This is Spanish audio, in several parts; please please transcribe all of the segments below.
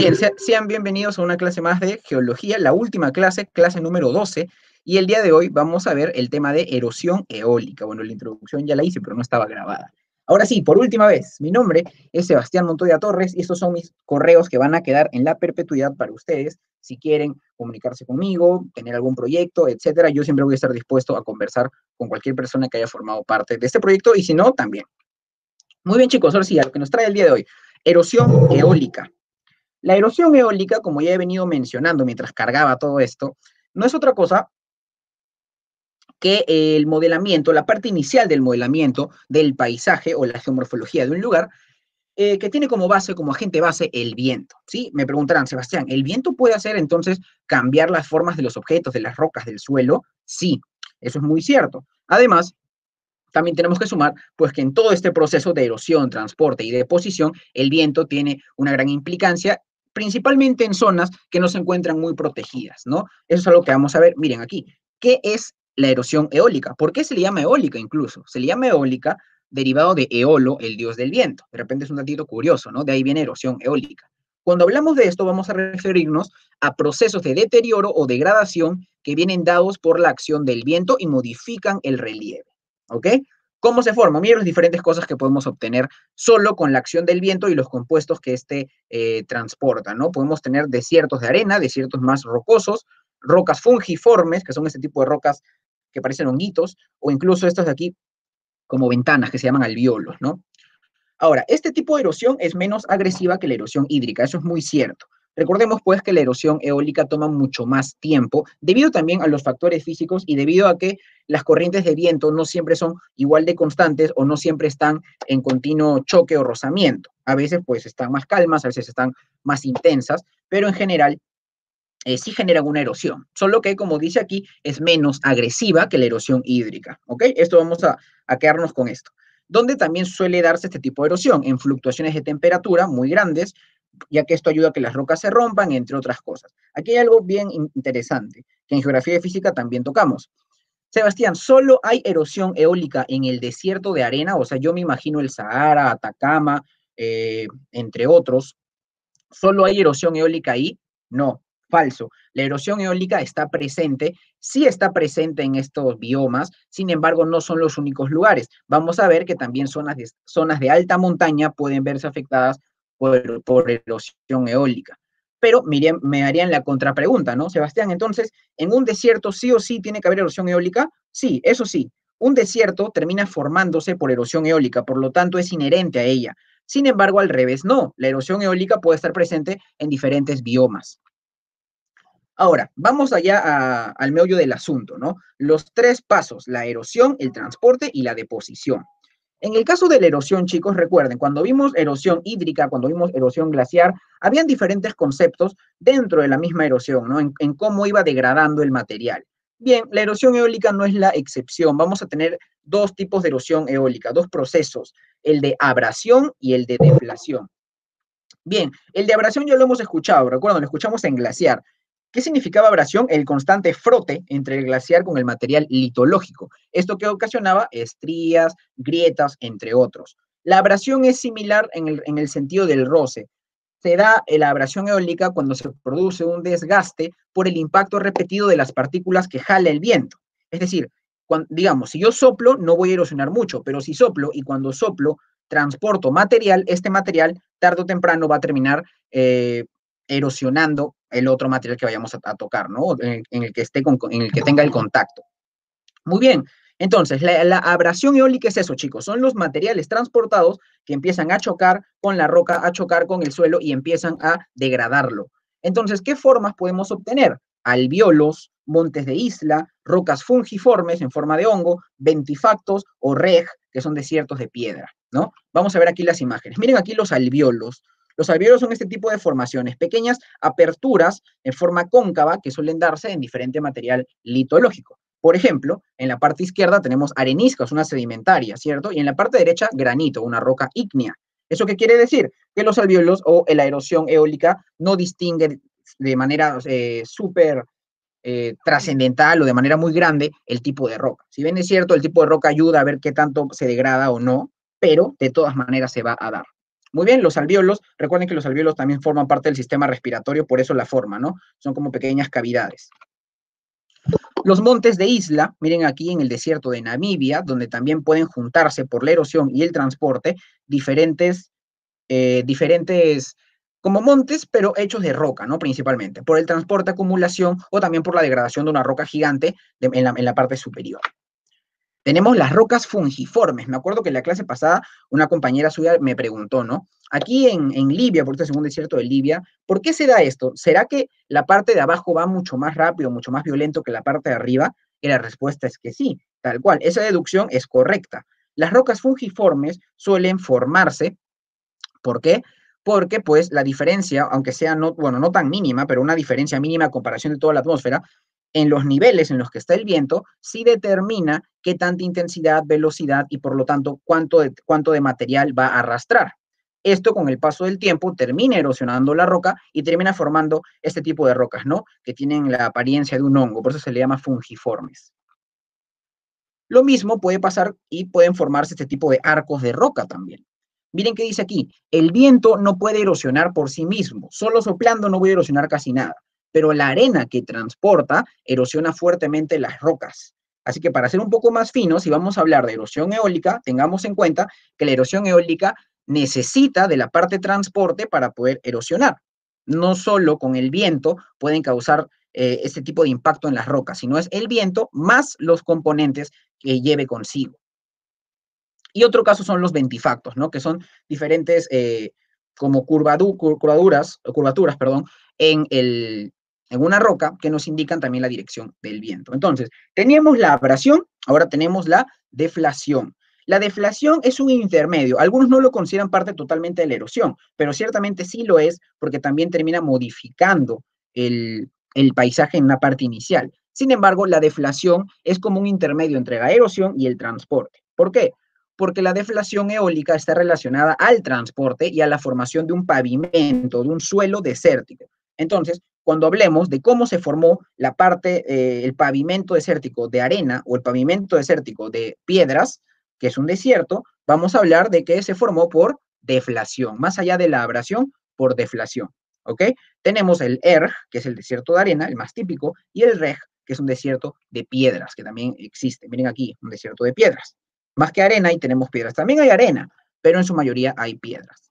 Bien, sean bienvenidos a una clase más de geología, la última clase, clase número 12, y el día de hoy vamos a ver el tema de erosión eólica. Bueno, la introducción ya la hice, pero no estaba grabada. Ahora sí, por última vez, mi nombre es Sebastián Montoya Torres y estos son mis correos que van a quedar en la perpetuidad para ustedes. Si quieren comunicarse conmigo, tener algún proyecto, etcétera, yo siempre voy a estar dispuesto a conversar con cualquier persona que haya formado parte de este proyecto y si no, también. Muy bien, chicos, ahora sí, a lo que nos trae el día de hoy, erosión eólica. La erosión eólica, como ya he venido mencionando mientras cargaba todo esto, no es otra cosa que el modelamiento, la parte inicial del modelamiento del paisaje o la geomorfología de un lugar, que tiene como base, como agente base, el viento, ¿sí? Me preguntarán, Sebastián, ¿el viento puede hacer entonces cambiar las formas de los objetos, de las rocas, del suelo? Sí, eso es muy cierto. Además, también tenemos que sumar, pues que en todo este proceso de erosión, transporte y deposición, el viento tiene una gran implicancia, principalmente en zonas que no se encuentran muy protegidas, ¿no? Eso es algo que vamos a ver. Miren aquí, ¿qué es la erosión eólica? ¿Por qué se le llama eólica incluso? Se le llama eólica derivado de Eolo, el dios del viento. De repente es un datito curioso, ¿no? De ahí viene erosión eólica. Cuando hablamos de esto, vamos a referirnos a procesos de deterioro o degradación que vienen dados por la acción del viento y modifican el relieve. ¿Ok? ¿Cómo se forma? Miren las diferentes cosas que podemos obtener solo con la acción del viento y los compuestos que éste transporta, ¿no? Podemos tener desiertos de arena, desiertos más rocosos, rocas fungiformes, que son este tipo de rocas que parecen honguitos, o incluso estas de aquí como ventanas que se llaman alvéolos, ¿no? Ahora, este tipo de erosión es menos agresiva que la erosión hídrica, eso es muy cierto. Recordemos pues que la erosión eólica toma mucho más tiempo, debido también a los factores físicos y debido a que las corrientes de viento no siempre son igual de constantes o no siempre están en continuo choque o rozamiento. A veces pues están más calmas, a veces están más intensas, pero en general sí generan una erosión, solo que como dice aquí es menos agresiva que la erosión hídrica, ¿ok? Esto vamos a quedarnos con esto. Donde también suele darse este tipo de erosión, en fluctuaciones de temperatura muy grandes, ya que esto ayuda a que las rocas se rompan, entre otras cosas. Aquí hay algo bien interesante, que en geografía y física también tocamos. Sebastián, ¿solo hay erosión eólica en el desierto de arena? O sea, yo me imagino el Sahara, Atacama, entre otros. ¿Solo hay erosión eólica ahí? No, falso. La erosión eólica está presente, sí está presente en estos biomas, sin embargo, no son los únicos lugares. Vamos a ver que también zonas de alta montaña pueden verse afectadas por erosión eólica. Pero me harían la contrapregunta, ¿no? Sebastián, entonces, ¿en un desierto sí o sí tiene que haber erosión eólica? Sí, eso sí. Un desierto termina formándose por erosión eólica, por lo tanto es inherente a ella. Sin embargo, al revés no. La erosión eólica puede estar presente en diferentes biomas. Ahora, vamos allá al meollo del asunto, ¿no? Los tres pasos, la erosión, el transporte y la deposición. En el caso de la erosión, chicos, recuerden, cuando vimos erosión hídrica, cuando vimos erosión glaciar, habían diferentes conceptos dentro de la misma erosión, ¿no? En cómo iba degradando el material. Bien, la erosión eólica no es la excepción. Vamos a tener dos tipos de erosión eólica, dos procesos, el de abrasión y el de deflación. Bien, el de abrasión ya lo hemos escuchado, recuerden, lo escuchamos en glaciar. ¿Qué significaba abrasión? El constante frote entre el glaciar con el material litológico. Esto que ocasionaba estrías, grietas, entre otros. La abrasión es similar en el sentido del roce. Se da la abrasión eólica cuando se produce un desgaste por el impacto repetido de las partículas que jala el viento. Es decir, digamos, si yo soplo, no voy a erosionar mucho, pero si soplo y cuando soplo transporto material, este material tarde o temprano va a terminar erosionando el otro material que vayamos a tocar, ¿no? En el que en el que tenga el contacto. Muy bien, entonces la abrasión eólica es eso, chicos, son los materiales transportados que empiezan a chocar con la roca, a chocar con el suelo y empiezan a degradarlo. Entonces, ¿qué formas podemos obtener? Alvéolos, montes de isla, rocas fungiformes en forma de hongo, ventifactos o reg, que son desiertos de piedra, ¿no? Vamos a ver aquí las imágenes. Miren aquí los alvéolos. Los alvéolos son este tipo de formaciones, pequeñas aperturas en forma cóncava que suelen darse en diferente material litológico. Por ejemplo, en la parte izquierda tenemos areniscas, una sedimentaria, ¿cierto? Y en la parte derecha, granito, una roca ígnea. ¿Eso qué quiere decir? Que los alvéolos o la erosión eólica no distinguen de manera súper trascendental o de manera muy grande el tipo de roca. Si bien es cierto, el tipo de roca ayuda a ver qué tanto se degrada o no, pero de todas maneras se va a dar. Muy bien, los alvéolos, recuerden que los alvéolos también forman parte del sistema respiratorio, por eso la forma, ¿no? Son como pequeñas cavidades. Los montes de isla, miren aquí en el desierto de Namibia, donde también pueden juntarse por la erosión y el transporte diferentes como montes, pero hechos de roca, ¿no? Principalmente, por el transporte, acumulación o también por la degradación de una roca gigante en la parte superior. Tenemos las rocas fungiformes. Me acuerdo que en la clase pasada una compañera suya me preguntó, ¿no? Aquí en Libia, por este segundo desierto de Libia, ¿por qué se da esto? ¿Será que la parte de abajo va mucho más rápido, mucho más violento que la parte de arriba? Y la respuesta es que sí, tal cual. Esa deducción es correcta. Las rocas fungiformes suelen formarse. ¿Por qué? Porque pues la diferencia, aunque sea no, bueno, no tan mínima, pero una diferencia mínima a comparación de toda la atmósfera, en los niveles en los que está el viento, sí determina qué tanta intensidad, velocidad y por lo tanto cuánto de material va a arrastrar. Esto con el paso del tiempo termina erosionando la roca y termina formando este tipo de rocas, ¿no? Que tienen la apariencia de un hongo, por eso se le llama fungiformes. Lo mismo puede pasar y pueden formarse este tipo de arcos de roca también. Miren qué dice aquí, el viento no puede erosionar por sí mismo, solo soplando no voy a erosionar casi nada, pero la arena que transporta erosiona fuertemente las rocas. Así que para ser un poco más finos, si vamos a hablar de erosión eólica, tengamos en cuenta que la erosión eólica necesita de la parte de transporte para poder erosionar. No solo con el viento pueden causar este tipo de impacto en las rocas, sino es el viento más los componentes que lleve consigo. Y otro caso son los ventifactos, ¿no? Que son diferentes como curvaturas, perdón, en una roca que nos indican también la dirección del viento. Entonces, teníamos la abrasión, ahora tenemos la deflación. La deflación es un intermedio. Algunos no lo consideran parte totalmente de la erosión, pero ciertamente sí lo es porque también termina modificando el paisaje en una parte inicial. Sin embargo, la deflación es como un intermedio entre la erosión y el transporte. ¿Por qué? Porque la deflación eólica está relacionada al transporte y a la formación de un pavimento, de un suelo desértico. Entonces, cuando hablemos de cómo se formó la parte, el pavimento desértico de arena o el pavimento desértico de piedras, que es un desierto, vamos a hablar de que se formó por deflación, más allá de la abrasión, por deflación. ¿Ok? Tenemos el que es el desierto de arena, el más típico, y el Reg, que es un desierto de piedras, que también existe. Miren aquí, un desierto de piedras. Más que arena, y tenemos piedras. También hay arena, pero en su mayoría hay piedras.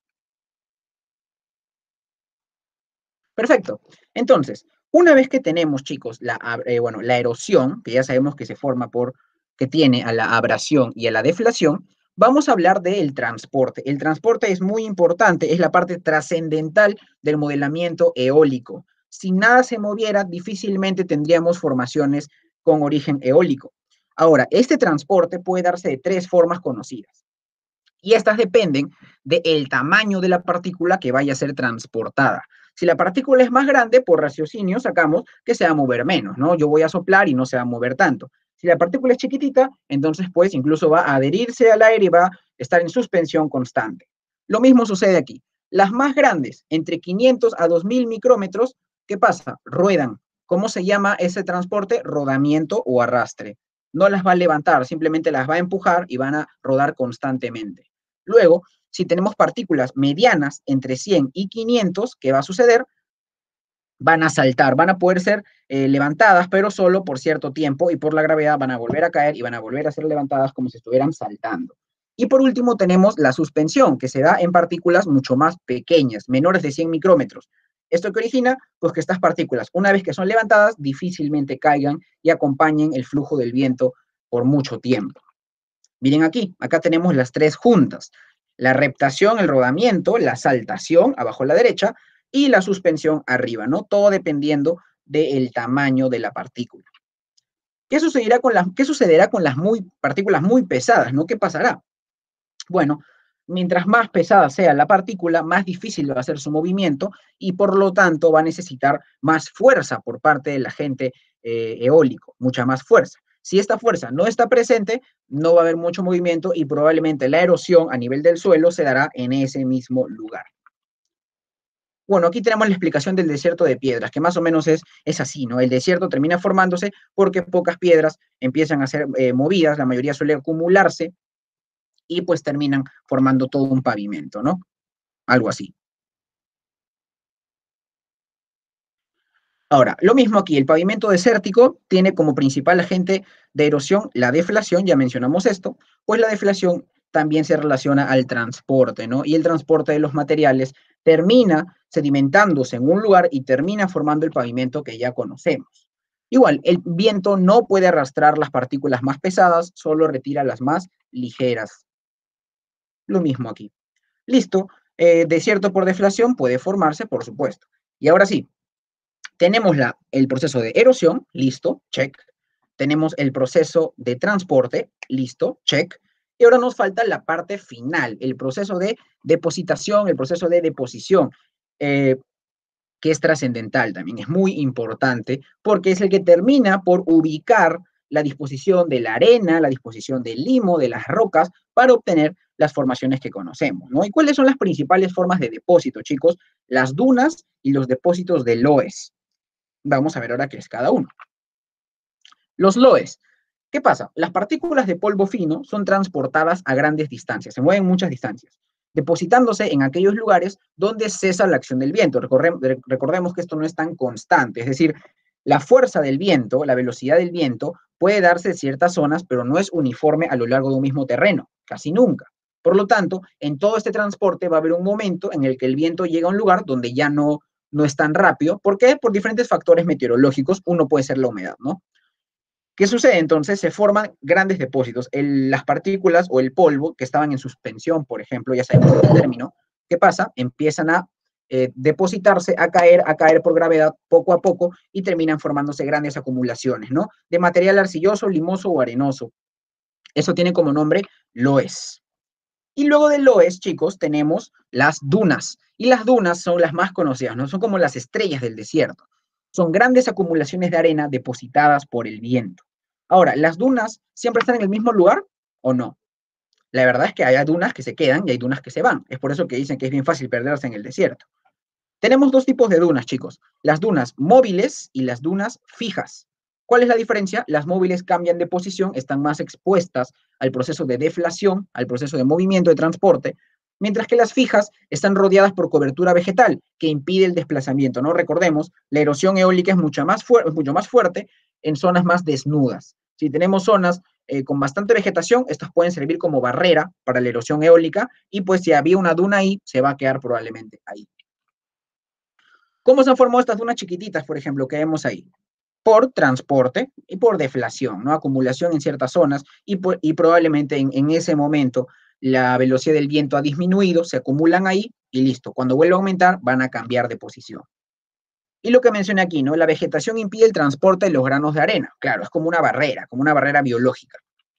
Perfecto. Entonces, una vez que tenemos, chicos, la erosión, que ya sabemos que se forma que tiene a la abrasión y a la deflación, vamos a hablar del transporte. El transporte es muy importante, es la parte trascendental del modelamiento eólico. Si nada se moviera, difícilmente tendríamos formaciones con origen eólico. Ahora, este transporte puede darse de tres formas conocidas. Y estas dependen del tamaño de la partícula que vaya a ser transportada. Si la partícula es más grande, por raciocinio sacamos que se va a mover menos, ¿no? Yo voy a soplar y no se va a mover tanto. Si la partícula es chiquitita, entonces pues incluso va a adherirse al aire y va a estar en suspensión constante. Lo mismo sucede aquí. Las más grandes, entre 500 a 2000 micrómetros, ¿qué pasa? Ruedan. ¿Cómo se llama ese transporte? Rodamiento o arrastre. No las va a levantar, simplemente las va a empujar y van a rodar constantemente. Luego, si tenemos partículas medianas entre 100 y 500, ¿qué va a suceder? Van a saltar, van a poder ser levantadas, pero solo por cierto tiempo y por la gravedad van a volver a caer y van a volver a ser levantadas como si estuvieran saltando. Y por último tenemos la suspensión, que se da en partículas mucho más pequeñas, menores de 100 micrómetros. ¿Esto que origina? Pues que estas partículas, una vez que son levantadas, difícilmente caigan y acompañen el flujo del viento por mucho tiempo. Miren aquí, acá tenemos las tres juntas. La reptación, el rodamiento, la saltación abajo a la derecha y la suspensión arriba, ¿no? Todo dependiendo del tamaño de la partícula. ¿Qué sucederá con las partículas muy pesadas, ¿no? ¿Qué pasará? Bueno, mientras más pesada sea la partícula, más difícil va a ser su movimiento y por lo tanto va a necesitar más fuerza por parte del agente eólico, mucha más fuerza. Si esta fuerza no está presente, no va a haber mucho movimiento y probablemente la erosión a nivel del suelo se dará en ese mismo lugar. Bueno, aquí tenemos la explicación del desierto de piedras, que más o menos es así, ¿no? El desierto termina formándose porque pocas piedras empiezan a ser movidas, la mayoría suele acumularse y pues terminan formando todo un pavimento, ¿no? algo así. Ahora, lo mismo aquí, el pavimento desértico tiene como principal agente de erosión la deflación, ya mencionamos esto, pues la deflación también se relaciona al transporte, ¿no? Y el transporte de los materiales termina sedimentándose en un lugar y termina formando el pavimento que ya conocemos. Igual, el viento no puede arrastrar las partículas más pesadas, solo retira las más ligeras. Lo mismo aquí. Listo, desierto por deflación puede formarse, por supuesto. Y ahora sí, tenemos el proceso de erosión, listo, check. Tenemos el proceso de transporte, listo, check. Y ahora nos falta la parte final, el proceso de depositación, el proceso de deposición, eh, que es trascendental también, es muy importante, porque es el que termina por ubicar la disposición de la arena, la disposición del limo, de las rocas, para obtener las formaciones que conocemos, ¿no? ¿Y cuáles son las principales formas de depósito, chicos? Las dunas y los depósitos de loess. Vamos a ver ahora qué es cada uno. Los loess. ¿Qué pasa? Las partículas de polvo fino son transportadas a grandes distancias, se mueven muchas distancias, depositándose en aquellos lugares donde cesa la acción del viento. Recordemos que esto no es tan constante, es decir, la fuerza del viento, la velocidad del viento puede darse en ciertas zonas, pero no es uniforme a lo largo de un mismo terreno, casi nunca. Por lo tanto, en todo este transporte va a haber un momento en el que el viento llega a un lugar donde ya no es tan rápido. ¿Por qué? Por diferentes factores meteorológicos. Uno puede ser la humedad, ¿no? ¿Qué sucede entonces? Se forman grandes depósitos. Las partículas o el polvo que estaban en suspensión, por ejemplo, ya sabemos el término, ¿qué pasa? Empiezan a depositarse, a caer por gravedad poco a poco y terminan formándose grandes acumulaciones, ¿no? De material arcilloso, limoso o arenoso. Eso tiene como nombre loess. Y luego de loess, chicos, tenemos las dunas. Y las dunas son las más conocidas, ¿no? Son como las estrellas del desierto. Son grandes acumulaciones de arena depositadas por el viento. Ahora, ¿las dunas siempre están en el mismo lugar o no? La verdad es que hay dunas que se quedan y hay dunas que se van. Es por eso que dicen que es bien fácil perderse en el desierto. Tenemos dos tipos de dunas, chicos. Las dunas móviles y las dunas fijas. ¿Cuál es la diferencia? Las móviles cambian de posición, están más expuestas al proceso de deflación, al proceso de movimiento, de transporte, mientras que las fijas están rodeadas por cobertura vegetal que impide el desplazamiento. No recordemos, la erosión eólica es mucho más fuerte en zonas más desnudas. Si tenemos zonas con bastante vegetación, estas pueden servir como barrera para la erosión eólica y pues si había una duna ahí, se va a quedar probablemente ahí. ¿Cómo se han formado estas dunas chiquititas, por ejemplo, que vemos ahí? Por transporte y por deflación, ¿no? Acumulación en ciertas zonas y probablemente en ese momento la velocidad del viento ha disminuido, se acumulan ahí y listo. Cuando vuelva a aumentar, van a cambiar de posición. Y lo que mencioné aquí, ¿no? La vegetación impide el transporte de los granos de arena. Claro, es como una barrera biológica.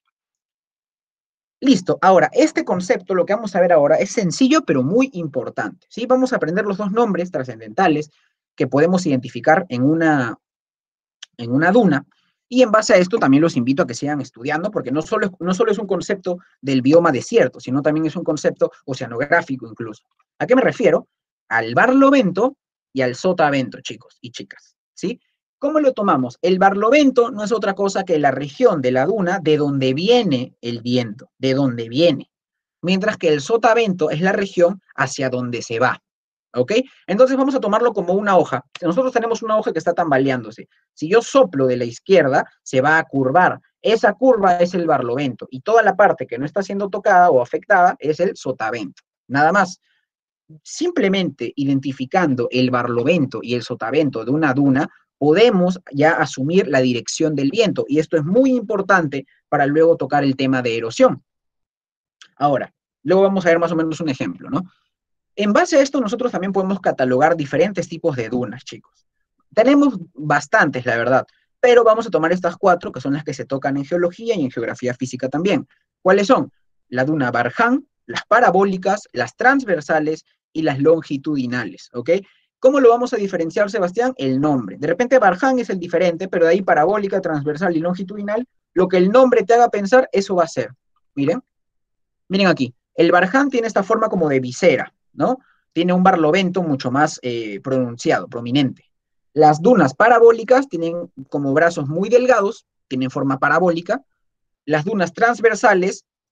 Listo. Ahora, este concepto, lo que vamos a ver ahora, es sencillo, pero muy importante, ¿sí? Vamos a aprender los dos nombres trascendentales que podemos identificar en una duna. Y en base a esto también los invito a que sigan estudiando, porque no solo es un concepto del bioma desierto, sino también es un concepto oceanográfico incluso. ¿A qué me refiero? Al barlovento y al sotavento, chicos y chicas, ¿sí? ¿Cómo lo tomamos? El barlovento no es otra cosa que la región de la duna de donde viene el viento, de donde viene. Mientras que el sotavento es la región hacia donde se va. ¿Ok? Entonces vamos a tomarlo como una hoja. Si nosotros tenemos una hoja que está tambaleándose, si yo soplo de la izquierda, se va a curvar. Esa curva es el barlovento y toda la parte que no está siendo tocada o afectada es el sotavento. Nada más. Simplemente identificando el barlovento y el sotavento de una duna, podemos ya asumir la dirección del viento y esto es muy importante para luego tocar el tema de erosión. Ahora, luego vamos a ver más o menos un ejemplo, ¿no? En base a esto, nosotros también podemos catalogar diferentes tipos de dunas, chicos. Tenemos bastantes, la verdad, pero vamos a tomar estas cuatro, que son las que se tocan en geología y en geografía física también. ¿Cuáles son? La duna Barján, las parabólicas, las transversales y las longitudinales, ¿ok? ¿Cómo lo vamos a diferenciar, Sebastián? El nombre. De repente Barján es el diferente, pero de ahí parabólica, transversal y longitudinal, lo que el nombre te haga pensar, eso va a ser. Miren, miren aquí. El Barján tiene esta forma como de visera, ¿no? Tiene un barlovento mucho más pronunciado, prominente. Las dunas parabólicas tienen como brazos muy delgados, tienen forma parabólica. Las dunas transversales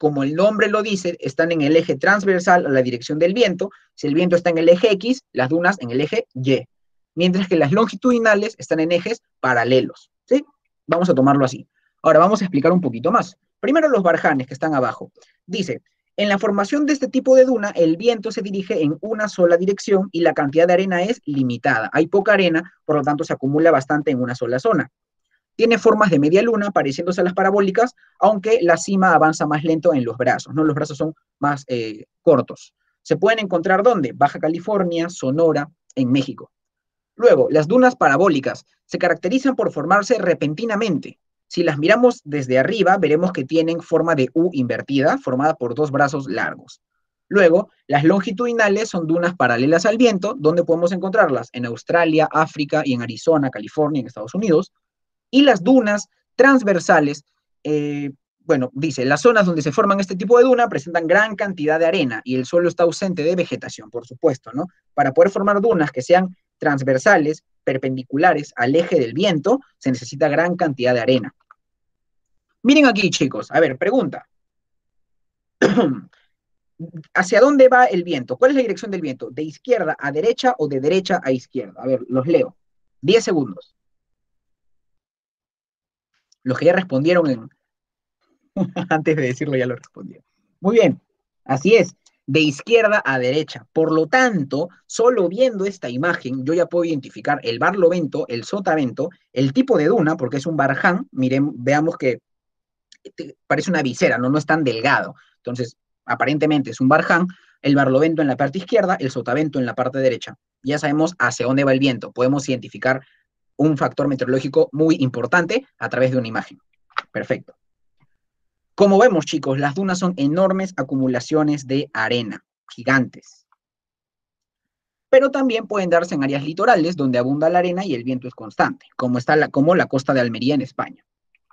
como el nombre lo dice, están en el eje transversal a la dirección del viento. Si el viento está en el eje X, las dunas en el eje Y. Mientras que las longitudinales están en ejes paralelos, ¿sí? Vamos a tomarlo así. Ahora vamos a explicar un poquito más. Primero los barjanes que están abajo. Dice, en la formación de este tipo de duna, el viento se dirige en una sola dirección y la cantidad de arena es limitada. Hay poca arena, por lo tanto se acumula bastante en una sola zona. Tiene formas de media luna, pareciéndose a las parabólicas, aunque la cima avanza más lento en los brazos, ¿no? Los brazos son más cortos. ¿Se pueden encontrar dónde? Baja California, Sonora, en México. Luego, las dunas parabólicas se caracterizan por formarse repentinamente. Si las miramos desde arriba, veremos que tienen forma de U invertida, formada por dos brazos largos. Luego, las longitudinales son dunas paralelas al viento, donde podemos encontrarlas en Australia, África y en Arizona, California, en Estados Unidos. Y las dunas transversales, bueno, dice, las zonas donde se forman este tipo de duna presentan gran cantidad de arena y el suelo está ausente de vegetación, por supuesto, ¿no? Para poder formar dunas que sean transversales, perpendiculares al eje del viento, se necesita gran cantidad de arena. Miren aquí, chicos, a ver, pregunta. ¿Hacia dónde va el viento? ¿Cuál es la dirección del viento? ¿De izquierda a derecha o de derecha a izquierda? A ver, los leo. 10 segundos. Los que ya respondieron antes de decirlo ya lo respondieron. Muy bien, así es, de izquierda a derecha. Por lo tanto, solo viendo esta imagen, yo ya puedo identificar el barlovento, el sotavento, el tipo de duna, porque es un barján. Miren, veamos que parece una visera, ¿no? No es tan delgado. Entonces, aparentemente es un barján, el barlovento en la parte izquierda, el sotavento en la parte derecha. Ya sabemos hacia dónde va el viento. Podemos identificar un factor meteorológico muy importante a través de una imagen. Perfecto. Como vemos, chicos, las dunas son enormes acumulaciones de arena, gigantes. Pero también pueden darse en áreas litorales donde abunda la arena y el viento es constante, como la costa de Almería en España.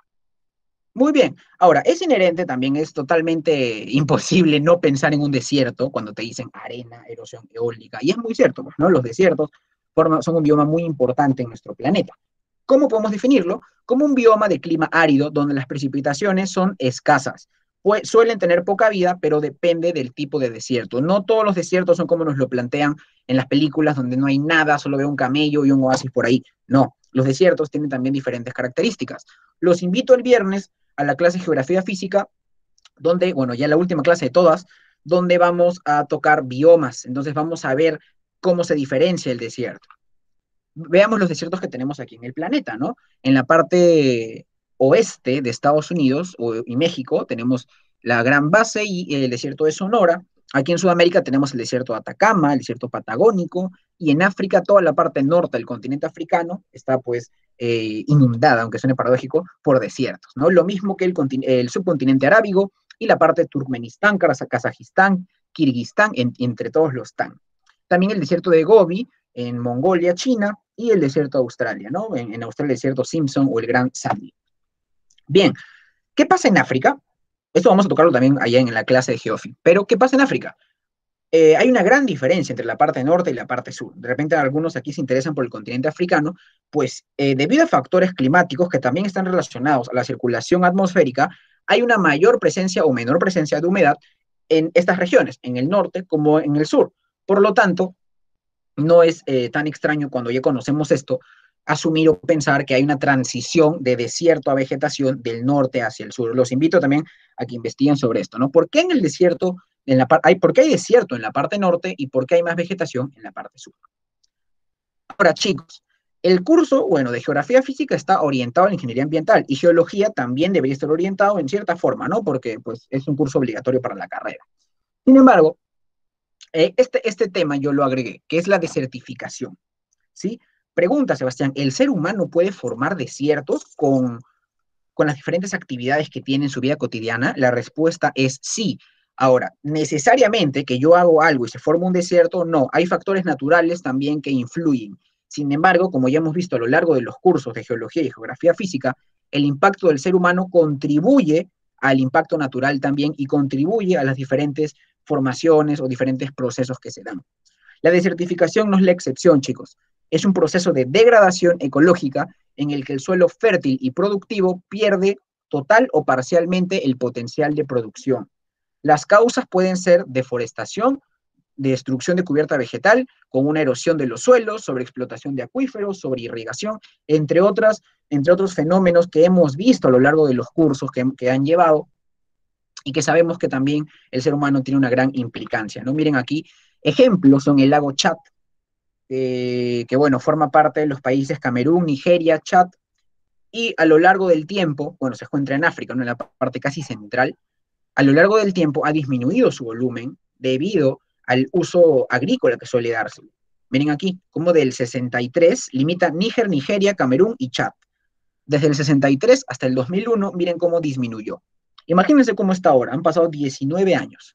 Muy bien. Ahora, es inherente, también es totalmente imposible no pensar en un desierto cuando te dicen arena, erosión eólica. Y es muy cierto, pues, ¿no? Los desiertos son un bioma muy importante en nuestro planeta. ¿Cómo podemos definirlo? Como un bioma de clima árido donde las precipitaciones son escasas. Pues suelen tener poca vida, pero depende del tipo de desierto. No todos los desiertos son como nos lo plantean en las películas, donde no hay nada, solo veo un camello y un oasis por ahí. No, los desiertos tienen también diferentes características. Los invito el viernes a la clase de Geografía Física, donde, bueno, ya la última clase de todas, donde vamos a tocar biomas. Entonces vamos a ver cómo se diferencia el desierto. Veamos los desiertos que tenemos aquí en el planeta, ¿no? En la parte oeste de Estados Unidos y México tenemos la Gran Base y el desierto de Sonora. Aquí en Sudamérica tenemos el desierto de Atacama, el desierto patagónico, y en África toda la parte norte del continente africano está pues inundada, aunque suene paradójico, por desiertos, ¿no? Lo mismo que el subcontinente arábigo y la parte de Turkmenistán, Kazajistán, Kirguistán, entre todos los TAN. También el desierto de Gobi, en Mongolia, China, y el desierto de Australia, ¿no? En Australia el desierto Simpson o el Gran Sandy. Bien, ¿qué pasa en África? Esto vamos a tocarlo también allá en la clase de Geofi. Pero, ¿qué pasa en África? Hay una gran diferencia entre la parte norte y la parte sur. De repente algunos aquí se interesan por el continente africano, pues debido a factores climáticos que también están relacionados a la circulación atmosférica, hay una mayor presencia o menor presencia de humedad en estas regiones, en el norte como en el sur. Por lo tanto, no es tan extraño cuando ya conocemos esto, asumir o pensar que hay una transición de desierto a vegetación del norte hacia el sur. Los invito también a que investiguen sobre esto, ¿no? ¿Por qué en el desierto, por qué hay desierto en la parte norte y por qué hay más vegetación en la parte sur? Ahora, chicos, el curso, bueno, de geografía física está orientado a la ingeniería ambiental y geología también debería estar orientado en cierta forma, ¿no? Porque, pues, es un curso obligatorio para la carrera. Sin embargo, este tema yo lo agregué, que es la desertificación, ¿sí? Pregunta, Sebastián, ¿el ser humano puede formar desiertos con las diferentes actividades que tiene en su vida cotidiana? La respuesta es sí. Ahora, necesariamente que yo hago algo y se forma un desierto, no. Hay factores naturales también que influyen. Sin embargo, como ya hemos visto a lo largo de los cursos de geología y geografía física, el impacto del ser humano contribuye al impacto natural también y contribuye a las diferentes formaciones o diferentes procesos que se dan. La desertificación no es la excepción, chicos. Es un proceso de degradación ecológica en el que el suelo fértil y productivo pierde total o parcialmente el potencial de producción. Las causas pueden ser deforestación, destrucción de cubierta vegetal, con una erosión de los suelos, sobreexplotación de acuíferos, sobreirrigación, entre otros fenómenos que hemos visto a lo largo de los cursos que han llevado y que sabemos que también el ser humano tiene una gran implicancia, ¿no? Miren aquí, ejemplos son el lago Chad, que bueno, forma parte de los países Camerún, Nigeria, Chad, y a lo largo del tiempo, bueno, se encuentra en África, ¿no? En la parte casi central, a lo largo del tiempo ha disminuido su volumen debido al uso agrícola que suele darse. Miren aquí, como del 63 limita Níger, Nigeria, Camerún y Chad. Desde el 63 hasta el 2001, miren cómo disminuyó. Imagínense cómo está ahora, han pasado 19 años.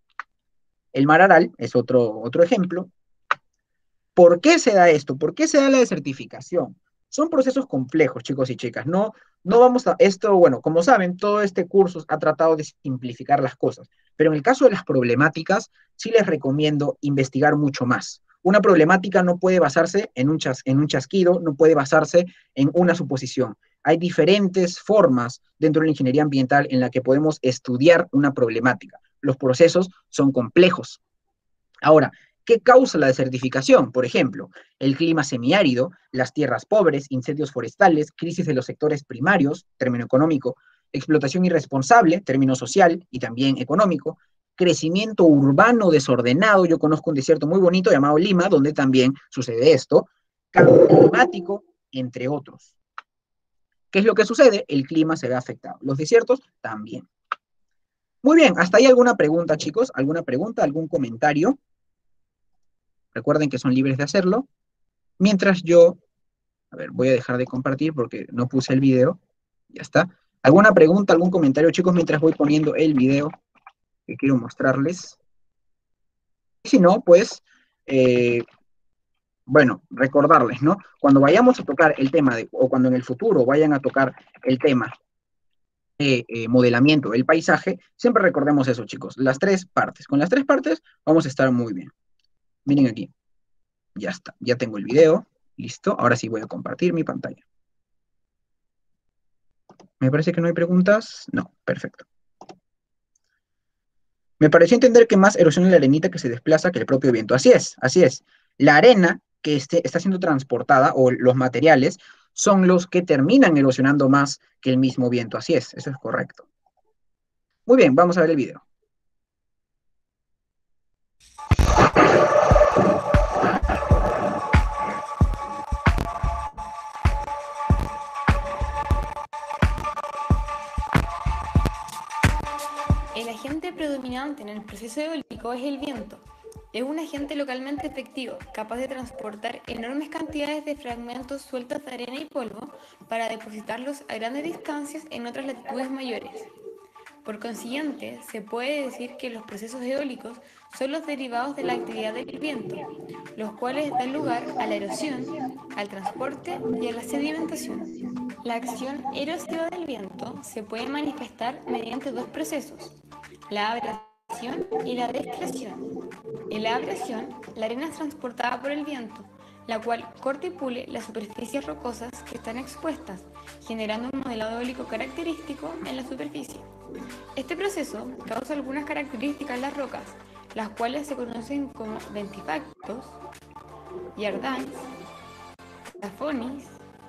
El mar Aral es otro ejemplo. ¿Por qué se da esto? ¿Por qué se da la desertificación? Son procesos complejos, chicos y chicas. No vamos a esto, bueno, como saben, todo este curso ha tratado de simplificar las cosas, pero en el caso de las problemáticas, sí les recomiendo investigar mucho más. Una problemática no puede basarse en un chasquido, no puede basarse en una suposición. Hay diferentes formas dentro de la ingeniería ambiental en la que podemos estudiar una problemática. Los procesos son complejos. Ahora, ¿qué causa la desertificación? Por ejemplo, el clima semiárido, las tierras pobres, incendios forestales, crisis de los sectores primarios, término económico, explotación irresponsable, término social y también económico, crecimiento urbano desordenado. Yo conozco un desierto muy bonito llamado Lima, donde también sucede esto, cambio climático, entre otros. ¿Qué es lo que sucede? El clima se ve afectado. Los desiertos también. Muy bien, hasta ahí alguna pregunta, chicos. ¿Alguna pregunta, algún comentario? Recuerden que son libres de hacerlo. Mientras yo, a ver, voy a dejar de compartir porque no puse el video. Ya está. ¿Alguna pregunta, algún comentario, chicos, mientras voy poniendo el video que quiero mostrarles? Y si no, pues, bueno, recordarles, ¿no? Cuando vayamos a tocar el tema o cuando en el futuro vayan a tocar el tema de modelamiento del paisaje, siempre recordemos eso, chicos, las tres partes. Con las tres partes vamos a estar muy bien. Miren aquí. Ya está, ya tengo el video. Listo, ahora sí voy a compartir mi pantalla. Me parece que no hay preguntas. No, perfecto. Me pareció entender que más erosión en la arenita que se desplaza que el propio viento. Así es, así es. La arena que está siendo transportada o los materiales son los que terminan erosionando más que el mismo viento. Así es, eso es correcto. Muy bien, vamos a ver el video. El agente predominante en el proceso eólico es el viento. Es un agente localmente efectivo, capaz de transportar enormes cantidades de fragmentos sueltos de arena y polvo para depositarlos a grandes distancias en otras latitudes mayores. Por consiguiente, se puede decir que los procesos eólicos son los derivados de la actividad del viento, los cuales dan lugar a la erosión, al transporte y a la sedimentación. La acción erosiva del viento se puede manifestar mediante dos procesos, la abrasión y la descreación. En la abrasión, la arena es transportada por el viento, la cual corta y pule las superficies rocosas que están expuestas, generando un modelado eólico característico en la superficie. Este proceso causa algunas características en las rocas, las cuales se conocen como dentifactos, yardáns, tafonis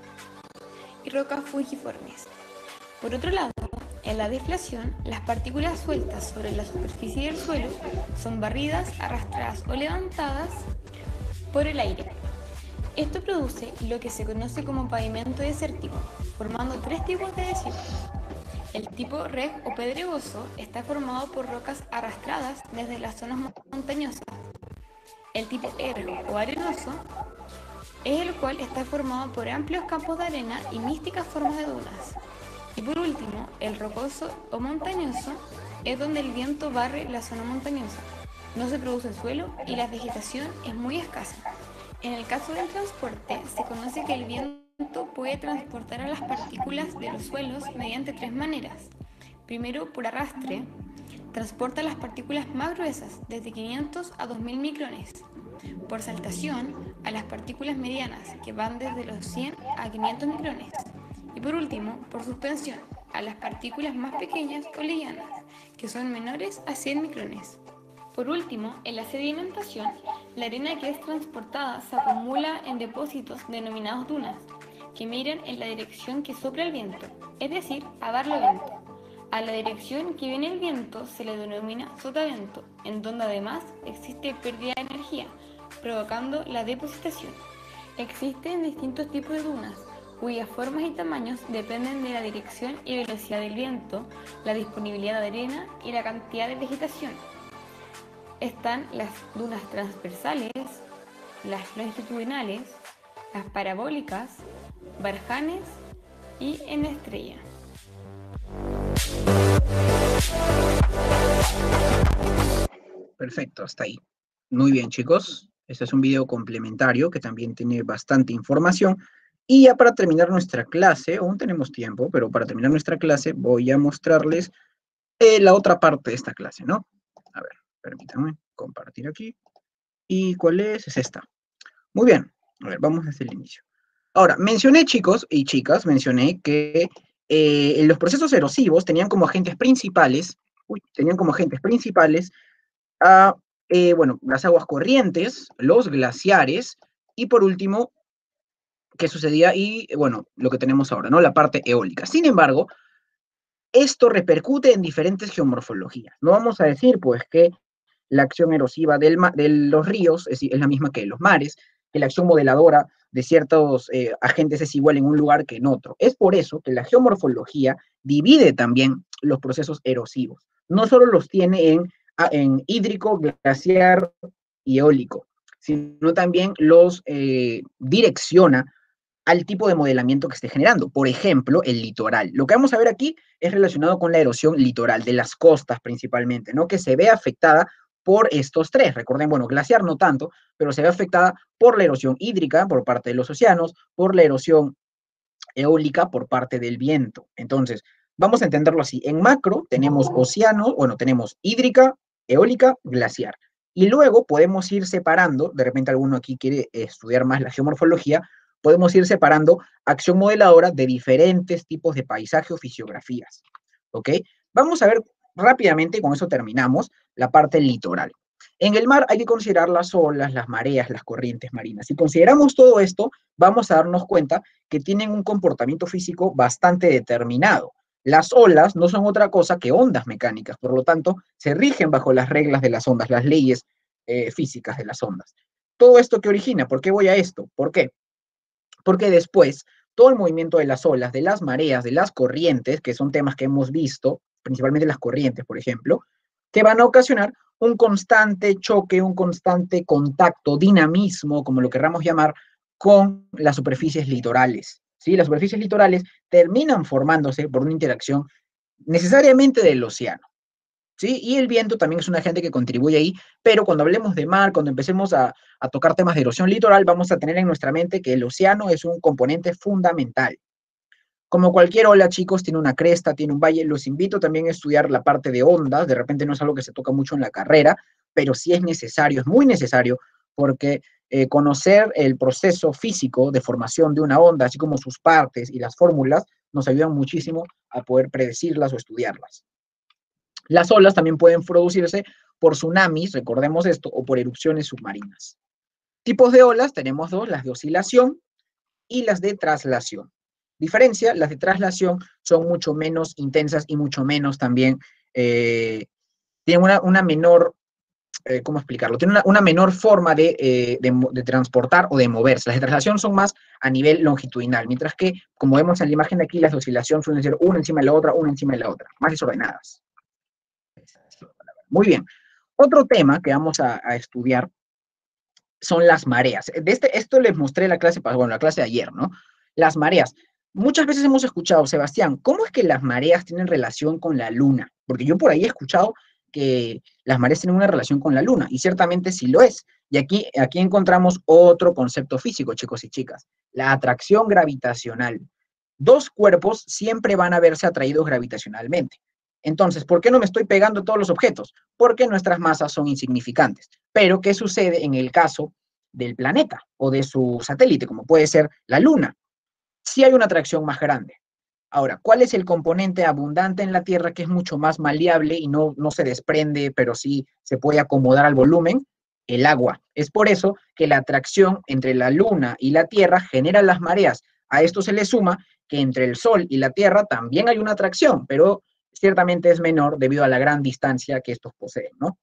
y rocas fungiformes. Por otro lado, en la deflación, las partículas sueltas sobre la superficie del suelo son barridas, arrastradas o levantadas por el aire. Esto produce lo que se conoce como pavimento desértico, formando tres tipos de desiertos. El tipo reg o pedregoso está formado por rocas arrastradas desde las zonas montañosas. El tipo ergo o arenoso es el cual está formado por amplios campos de arena y místicas formas de dunas. Y por último, el rocoso o montañoso es donde el viento barre la zona montañosa. No se produce suelo y la vegetación es muy escasa. En el caso del transporte, se conoce que el viento puede transportar a las partículas de los suelos mediante tres maneras. Primero, por arrastre, transporta las partículas más gruesas, desde 500 a 2000 micrones. Por saltación, a las partículas medianas, que van desde los 100 a 500 micrones. Y por último, por suspensión, a las partículas más pequeñas o livianas, que son menores a 100 micrones. Por último, en la sedimentación, la arena que es transportada se acumula en depósitos denominados dunas, que miran en la dirección que sopla el viento, es decir, a barlovento. A la dirección que viene el viento se le denomina sotavento, en donde además existe pérdida de energía, provocando la depositación. Existen distintos tipos de dunas, cuyas formas y tamaños dependen de la dirección y velocidad del viento, la disponibilidad de arena y la cantidad de vegetación. Están las dunas transversales, las longitudinales, las parabólicas, barjanes y en estrella. Perfecto, hasta ahí. Muy bien, chicos. Este es un video complementario que también tiene bastante información. Y ya para terminar nuestra clase, aún tenemos tiempo, pero para terminar nuestra clase voy a mostrarles la otra parte de esta clase, ¿no? A ver, permítanme compartir aquí. ¿Y cuál es? Es esta. Muy bien. A ver, vamos desde el inicio. Ahora, mencioné, chicos y chicas, mencioné que los procesos erosivos tenían como agentes principales, a, bueno, las aguas corrientes, los glaciares, y por último, ¿qué sucedía? Y, bueno, lo que tenemos ahora, ¿no? La parte eólica. Sin embargo, esto repercute en diferentes geomorfologías. No vamos a decir, pues, que la acción erosiva de los ríos es la misma que de los mares, que la acción modeladora de ciertos agentes es igual en un lugar que en otro. Es por eso que la geomorfología divide también los procesos erosivos. No solo los tiene en hídrico, glaciar y eólico, sino también los direcciona al tipo de modelamiento que esté generando. Por ejemplo, el litoral. Lo que vamos a ver aquí es relacionado con la erosión litoral, de las costas principalmente, ¿no? Que se ve afectada por estos tres. Recuerden, bueno, glaciar no tanto, pero se ve afectada por la erosión hídrica por parte de los océanos, por la erosión eólica por parte del viento. Entonces, vamos a entenderlo así. En macro tenemos océano, bueno, tenemos hídrica, eólica, glaciar. Y luego podemos ir separando, de repente alguno aquí quiere estudiar más la geomorfología, podemos ir separando acción modeladora de diferentes tipos de paisaje o fisiografías. ¿Ok? Vamos a ver rápidamente, y con eso terminamos, la parte litoral. En el mar hay que considerar las olas, las mareas, las corrientes marinas. Si consideramos todo esto, vamos a darnos cuenta que tienen un comportamiento físico bastante determinado. Las olas no son otra cosa que ondas mecánicas, por lo tanto, se rigen bajo las reglas de las ondas, las leyes físicas de las ondas. ¿Todo esto qué origina? ¿Por qué voy a esto? ¿Por qué? Porque después, todo el movimiento de las olas, de las mareas, de las corrientes, que son temas que hemos visto, principalmente las corrientes, por ejemplo, que van a ocasionar un constante choque, un constante contacto, dinamismo, como lo querramos llamar, con las superficies litorales. ¿Sí? Las superficies litorales terminan formándose por una interacción necesariamente del océano. ¿Sí? Y el viento también es un agente que contribuye ahí, pero cuando hablemos de mar, cuando empecemos a tocar temas de erosión litoral, vamos a tener en nuestra mente que el océano es un componente fundamental. Como cualquier ola, chicos, tiene una cresta, tiene un valle. Los invito también a estudiar la parte de ondas. De repente no es algo que se toca mucho en la carrera, pero sí es necesario, es muy necesario, porque conocer el proceso físico de formación de una onda, así como sus partes y las fórmulas, nos ayudan muchísimo a poder predecirlas o estudiarlas. Las olas también pueden producirse por tsunamis, recordemos esto, o por erupciones submarinas. Tipos de olas tenemos dos, las de oscilación y las de traslación. Diferencia, las de traslación son mucho menos intensas y mucho menos también, tienen una menor, ¿cómo explicarlo? Tienen una menor forma de transportar o de moverse. Las de traslación son más a nivel longitudinal, mientras que, como vemos en la imagen de aquí, las de oscilación suelen ser una encima de la otra, una encima de la otra, más desordenadas. Muy bien. Otro tema que vamos a estudiar son las mareas. Esto les mostré la clase, bueno, la clase de ayer, ¿no? Las mareas. Muchas veces hemos escuchado, Sebastián, ¿cómo es que las mareas tienen relación con la luna? Porque yo por ahí he escuchado que las mareas tienen una relación con la luna, y ciertamente sí lo es. Y aquí encontramos otro concepto físico, chicos y chicas, la atracción gravitacional. Dos cuerpos siempre van a verse atraídos gravitacionalmente. Entonces, ¿por qué no me estoy pegando a todos los objetos? Porque nuestras masas son insignificantes. Pero, ¿qué sucede en el caso del planeta o de su satélite, como puede ser la Luna? Sí hay una atracción más grande. Ahora, ¿cuál es el componente abundante en la Tierra que es mucho más maleable y no se desprende, pero sí se puede acomodar al volumen? El agua. Es por eso que la atracción entre la Luna y la Tierra genera las mareas. A esto se le suma que entre el Sol y la Tierra también hay una atracción, pero ciertamente es menor debido a la gran distancia que estos poseen, ¿no?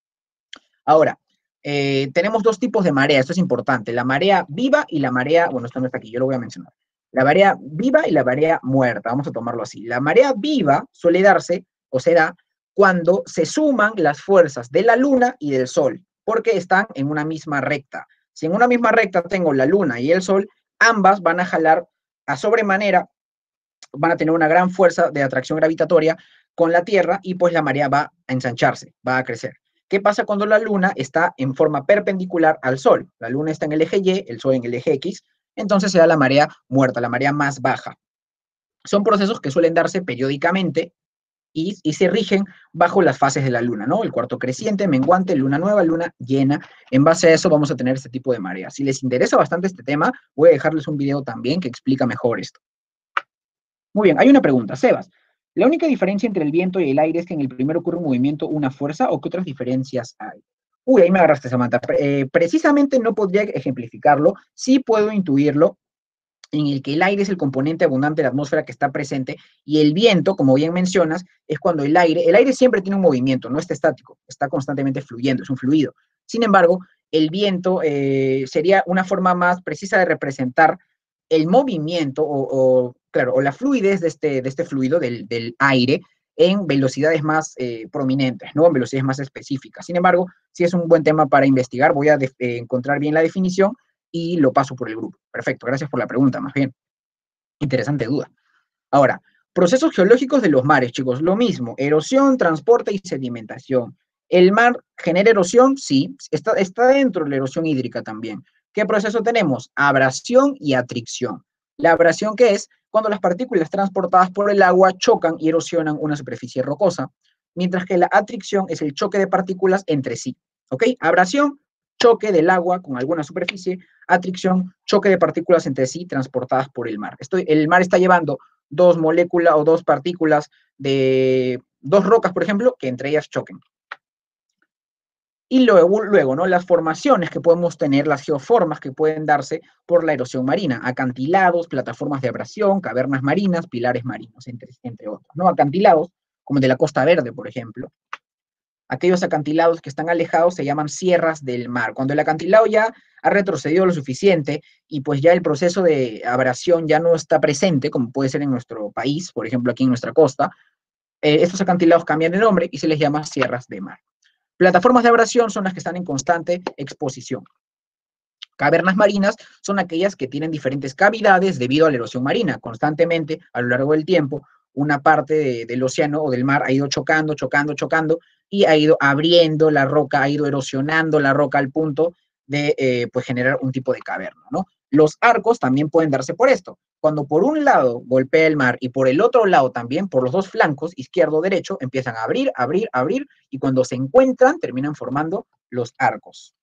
Ahora, tenemos dos tipos de marea, esto es importante, la marea viva y la marea, bueno, esto no está aquí, yo lo voy a mencionar. La marea viva y la marea muerta, vamos a tomarlo así. La marea viva suele darse o se da cuando se suman las fuerzas de la luna y del sol, porque están en una misma recta. Si en una misma recta tengo la luna y el sol, ambas van a jalar a sobremanera, van a tener una gran fuerza de atracción gravitatoria con la Tierra y pues la marea va a ensancharse, va a crecer. ¿Qué pasa cuando la Luna está en forma perpendicular al Sol? La Luna está en el eje Y, el Sol en el eje X, entonces se da la marea muerta, la marea más baja. Son procesos que suelen darse periódicamente y se rigen bajo las fases de la Luna, ¿no? El cuarto creciente, menguante, luna nueva, luna llena. En base a eso vamos a tener este tipo de mareas. Si les interesa bastante este tema, voy a dejarles un video también que explica mejor esto. Muy bien, hay una pregunta, Sebas. ¿La única diferencia entre el viento y el aire es que en el primero ocurre un movimiento, una fuerza, o qué otras diferencias hay? Uy, ahí me agarraste, Samantha. Precisamente no podría ejemplificarlo, sí puedo intuirlo, en el que el aire es el componente abundante de la atmósfera que está presente y el viento, como bien mencionas, es cuando el aire siempre tiene un movimiento, no está estático, está constantemente fluyendo, es un fluido. Sin embargo, el viento sería una forma más precisa de representar el movimiento claro, o la fluidez de este fluido del aire en velocidades más prominentes, ¿no? En velocidades más específicas. Sin embargo, si es un buen tema para investigar, voy a encontrar bien la definición y lo paso por el grupo. Perfecto, gracias por la pregunta, más bien. Interesante duda. Ahora, procesos geológicos de los mares, chicos, lo mismo, erosión, transporte y sedimentación. ¿El mar genera erosión? Sí, está dentro de la erosión hídrica también. ¿Qué proceso tenemos? Abrasión y atricción. La abrasión, ¿qué es? Cuando las partículas transportadas por el agua chocan y erosionan una superficie rocosa, mientras que la atricción es el choque de partículas entre sí. ¿Ok? Abrasión, choque del agua con alguna superficie, atricción, choque de partículas entre sí transportadas por el mar. El mar está llevando dos moléculas o dos partículas de dos rocas, por ejemplo, que entre ellas choquen. Y luego, ¿no? Las formaciones que podemos tener, las geoformas que pueden darse por la erosión marina, acantilados, plataformas de abrasión, cavernas marinas, pilares marinos, entre otros, ¿no? Acantilados, como el de la Costa Verde, por ejemplo. Aquellos acantilados que están alejados se llaman sierras del mar. Cuando el acantilado ya ha retrocedido lo suficiente y pues ya el proceso de abrasión ya no está presente, como puede ser en nuestro país, por ejemplo aquí en nuestra costa, estos acantilados cambian de nombre y se les llama sierras de mar. Plataformas de abrasión son las que están en constante exposición. Cavernas marinas son aquellas que tienen diferentes cavidades debido a la erosión marina. Constantemente, a lo largo del tiempo, una parte del océano o del mar ha ido chocando, chocando, chocando, y ha ido abriendo la roca, ha ido erosionando la roca al punto de pues generar un tipo de caverna, ¿no? Los arcos también pueden darse por esto. Cuando por un lado golpea el mar y por el otro lado también, por los dos flancos, izquierdo, derecho, empiezan a abrir, abrir, abrir, y cuando se encuentran terminan formando los arcos.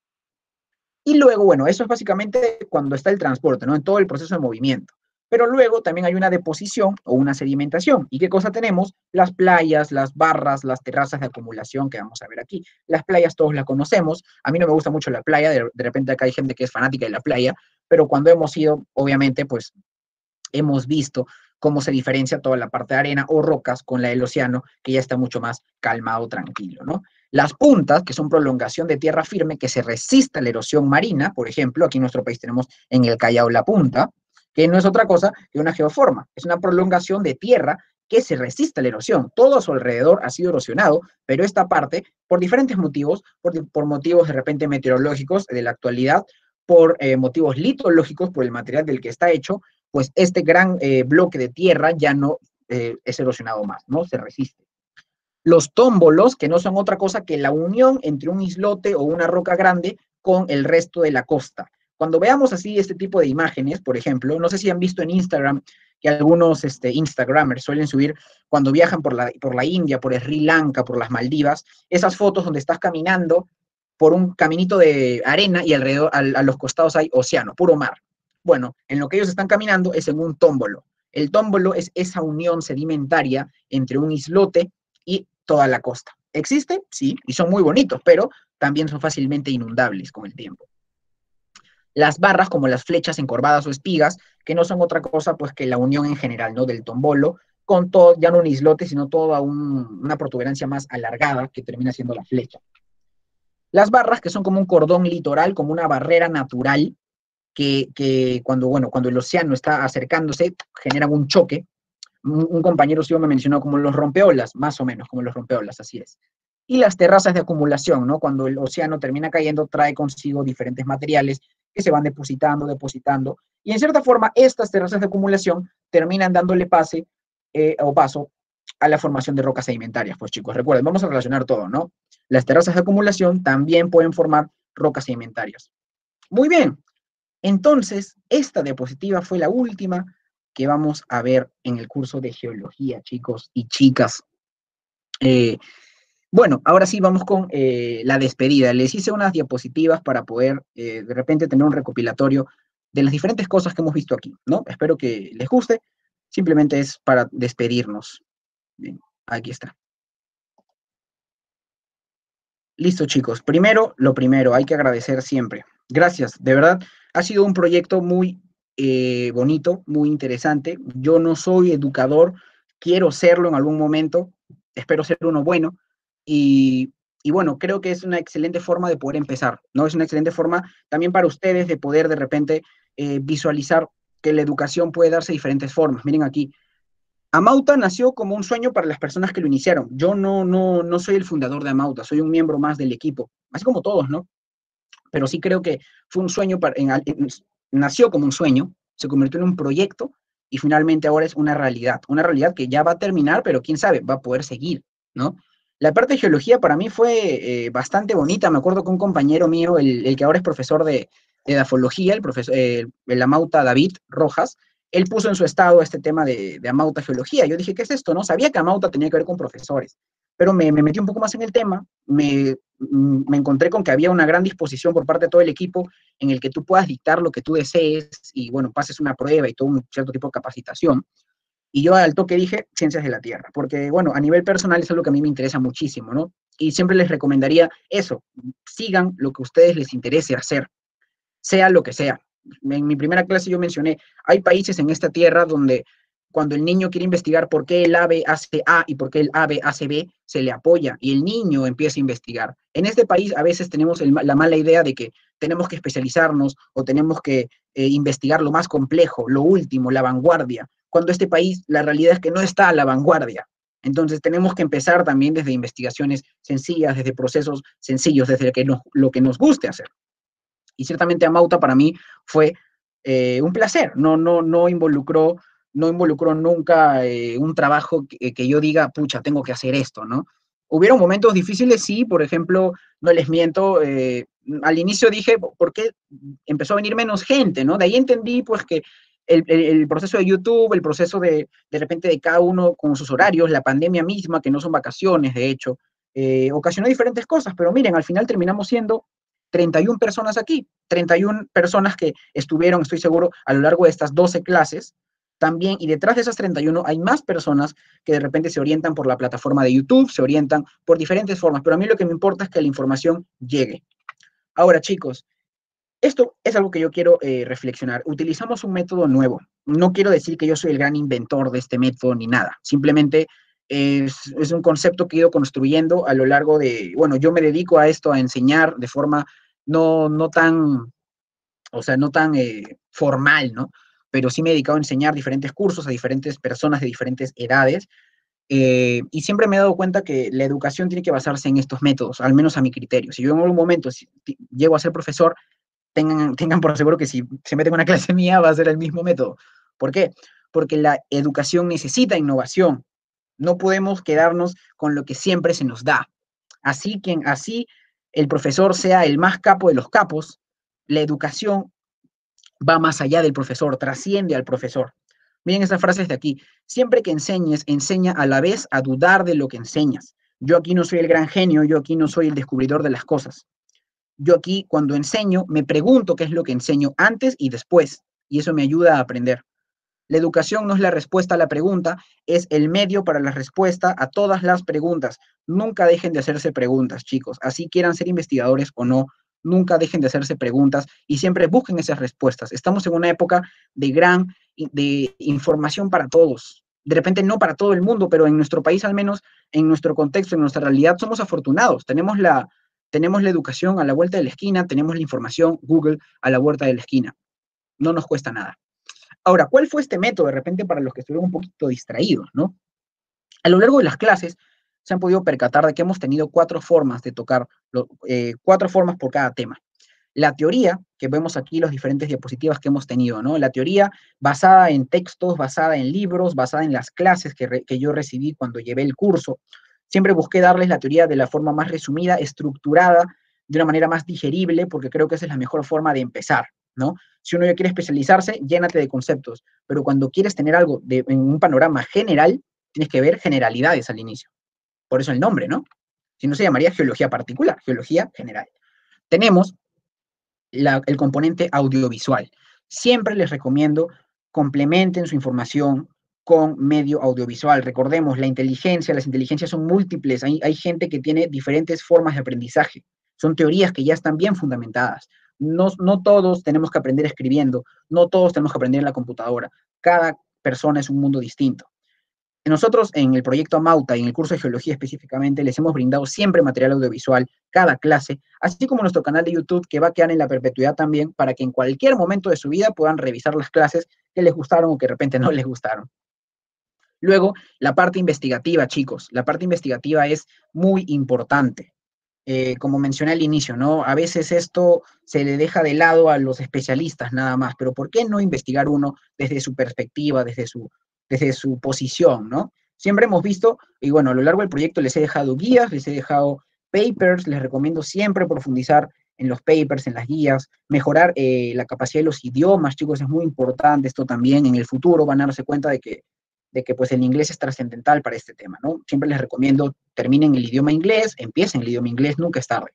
Y luego, bueno, eso es básicamente cuando está el transporte, ¿no? En todo el proceso de movimiento. Pero luego también hay una deposición o una sedimentación. ¿Y qué cosa tenemos? Las playas, las barras, las terrazas de acumulación que vamos a ver aquí. Las playas todos las conocemos. A mí no me gusta mucho la playa. De repente acá hay gente que es fanática de la playa. Pero cuando hemos ido, obviamente, pues hemos visto cómo se diferencia toda la parte de arena o rocas con la del océano, que ya está mucho más calmado, tranquilo, ¿no? Las puntas, que son prolongación de tierra firme que se resiste a la erosión marina, por ejemplo, aquí en nuestro país tenemos en el Callao la punta, que no es otra cosa que una geoforma, es una prolongación de tierra que se resiste a la erosión. Todo a su alrededor ha sido erosionado, pero esta parte, por diferentes motivos, por motivos de repente meteorológicos de la actualidad, por motivos litológicos, por el material del que está hecho, pues este gran bloque de tierra ya no es erosionado más, ¿no? Se resiste. Los tómbolos, que no son otra cosa que la unión entre un islote o una roca grande con el resto de la costa. Cuando veamos así este tipo de imágenes, por ejemplo, no sé si han visto en Instagram que algunos Instagramers suelen subir cuando viajan por la India, por Sri Lanka, por las Maldivas, esas fotos donde estás caminando por un caminito de arena y alrededor, a los costados hay océano, puro mar. Bueno, en lo que ellos están caminando es en un tómbolo. El tómbolo es esa unión sedimentaria entre un islote y toda la costa. ¿Existe? Sí, y son muy bonitos, pero también son fácilmente inundables con el tiempo. Las barras, como las flechas encorvadas o espigas, que no son otra cosa pues que la unión en general, ¿no? Del tombolo con todo, ya no un islote, sino toda una protuberancia más alargada que termina siendo la flecha. Las barras, que son como un cordón litoral, como una barrera natural, que cuando, bueno, cuando el océano está acercándose, generan un choque. Un compañero suyo me mencionó como los rompeolas, más o menos como los rompeolas, así es. Y las terrazas de acumulación, ¿no? Cuando el océano termina cayendo, trae consigo diferentes materiales que se van depositando, depositando. Y en cierta forma, estas terrazas de acumulación terminan dándole pase o paso a la formación de rocas sedimentarias. Pues chicos, recuerden, vamos a relacionar todo, ¿no? Las terrazas de acumulación también pueden formar rocas sedimentarias. Muy bien, entonces, esta diapositiva fue la última que vamos a ver en el curso de geología, chicos y chicas. Bueno, ahora sí vamos con la despedida. Les hice unas diapositivas para poder de repente tener un recopilatorio de las diferentes cosas que hemos visto aquí, ¿no? Espero que les guste. Simplemente es para despedirnos. Bien, aquí está. Listo, chicos. Primero, lo primero, hay que agradecer siempre. Gracias, de verdad. Ha sido un proyecto muy bonito, muy interesante. Yo no soy educador, quiero serlo en algún momento, espero ser uno bueno. Y, y bueno, creo que es una excelente forma de poder empezar, ¿no? Es una excelente forma también para ustedes de poder de repente visualizar que la educación puede darse de diferentes formas. Miren aquí, Amauta nació como un sueño para las personas que lo iniciaron. Yo no soy el fundador de Amauta, soy un miembro más del equipo, así como todos, ¿no? Pero sí creo que fue un sueño, nació como un sueño, se convirtió en un proyecto y finalmente ahora es una realidad que ya va a terminar, pero quién sabe, va a poder seguir, ¿no? La parte de geología para mí fue bastante bonita. Me acuerdo que un compañero mío, el que ahora es profesor de edafología, el Amauta David Rojas, él puso en su estado este tema de Amauta Geología. Yo dije, ¿qué es esto? No sabía que Amauta tenía que ver con profesores, pero me metí un poco más en el tema, me encontré con que había una gran disposición por parte de todo el equipo en el que tú puedas dictar lo que tú desees y, bueno, pases una prueba y todo un cierto tipo de capacitación. Y yo al toque dije ciencias de la Tierra, porque, bueno, a nivel personal es algo que a mí me interesa muchísimo, ¿no? Y siempre les recomendaría eso, sigan lo que a ustedes les interese hacer, sea lo que sea. En mi primera clase yo mencioné, hay países en esta tierra donde cuando el niño quiere investigar por qué el ave hace A y por qué el ave hace B, se le apoya y el niño empieza a investigar. En este país a veces tenemos la mala idea de que tenemos que especializarnos o tenemos que investigar lo más complejo, lo último, la vanguardia, cuando este país la realidad es que no está a la vanguardia. Entonces tenemos que empezar también desde investigaciones sencillas, desde procesos sencillos, desde lo que nos guste hacer. Y ciertamente Amauta para mí fue un placer, no involucró nunca un trabajo que yo diga, pucha, tengo que hacer esto, ¿no? Hubieron momentos difíciles, sí, por ejemplo, no les miento, al inicio dije, ¿por qué empezó a venir menos gente, ¿no? De ahí entendí, pues, que el proceso de YouTube, el proceso de repente de cada uno con sus horarios, la pandemia misma, que no son vacaciones, de hecho, ocasionó diferentes cosas, pero miren, al final terminamos siendo 31 personas aquí, 31 personas que estuvieron, estoy seguro, a lo largo de estas 12 clases, también, y detrás de esas 31 hay más personas que de repente se orientan por la plataforma de YouTube, se orientan por diferentes formas, pero a mí lo que me importa es que la información llegue. Ahora, chicos, esto es algo que yo quiero reflexionar. Utilizamos un método nuevo. No quiero decir que yo soy el gran inventor de este método ni nada. Simplemente es un concepto que he ido construyendo a lo largo de, bueno, yo me dedico a esto, a enseñar de forma no tan, o sea, no tan formal, ¿no? Pero sí me he dedicado a enseñar diferentes cursos a diferentes personas de diferentes edades. Y siempre me he dado cuenta que la educación tiene que basarse en estos métodos, al menos a mi criterio. Si yo en algún momento llego a ser profesor, tengan por seguro que si se meten en una clase mía va a ser el mismo método. ¿Por qué? Porque la educación necesita innovación. No podemos quedarnos con lo que siempre se nos da. Así el profesor sea el más capo de los capos, la educación va más allá del profesor, trasciende al profesor. Miren esas frases de aquí. Siempre que enseñes, enseña a la vez a dudar de lo que enseñas. Yo aquí no soy el gran genio, yo aquí no soy el descubridor de las cosas. Yo aquí cuando enseño me pregunto qué es lo que enseño antes y después, y eso me ayuda a aprender. La educación no es la respuesta a la pregunta, es el medio para la respuesta a todas las preguntas. Nunca dejen de hacerse preguntas, chicos. Así quieran ser investigadores o no, nunca dejen de hacerse preguntas y siempre busquen esas respuestas. Estamos en una época de información para todos. De repente no para todo el mundo, pero en nuestro país al menos, en nuestro contexto, en nuestra realidad, somos afortunados. Tenemos la educación a la vuelta de la esquina, tenemos la información, Google, a la vuelta de la esquina. No nos cuesta nada. Ahora, ¿cuál fue este método de repente para los que estuvieron un poquito distraídos, ¿no? A lo largo de las clases se han podido percatar de que hemos tenido 4 formas de tocar, 4 formas por cada tema. La teoría, que vemos aquí los diferentes diapositivas que hemos tenido, ¿no? La teoría basada en textos, basada en libros, basada en las clases que yo recibí cuando llevé el curso. Siempre busqué darles la teoría de la forma más resumida, estructurada, de una manera más digerible, porque creo que esa es la mejor forma de empezar, ¿no? Si uno ya quiere especializarse, llénate de conceptos, pero cuando quieres tener algo en un panorama general, tienes que ver generalidades al inicio. Por eso el nombre, ¿no? Si no se llamaría geología particular, geología general. Tenemos el componente audiovisual. Siempre les recomiendo complementen su información con medio audiovisual. Recordemos, las inteligencias son múltiples. Hay gente que tiene diferentes formas de aprendizaje. Son teorías que ya están bien fundamentadas. No todos tenemos que aprender escribiendo, no todos tenemos que aprender en la computadora. Cada persona es un mundo distinto. Nosotros en el proyecto Amauta y en el curso de geología específicamente les hemos brindado siempre material audiovisual, cada clase, así como nuestro canal de YouTube que va a quedar en la perpetuidad también para que en cualquier momento de su vida puedan revisar las clases que les gustaron o que de repente no les gustaron. Luego, la parte investigativa, chicos. La parte investigativa es muy importante. Como mencioné al inicio, ¿no? A veces esto se le deja de lado a los especialistas nada más, pero ¿por qué no investigar uno desde su perspectiva, desde su posición, ¿no? Siempre hemos visto, y bueno, a lo largo del proyecto les he dejado guías, les he dejado papers, les recomiendo siempre profundizar en los papers, en las guías, mejorar la capacidad de los idiomas, chicos, es muy importante esto también. En el futuro van a darse cuenta de que pues el inglés es trascendental para este tema, ¿no? Siempre les recomiendo terminen el idioma inglés, empiecen el idioma inglés, nunca es tarde.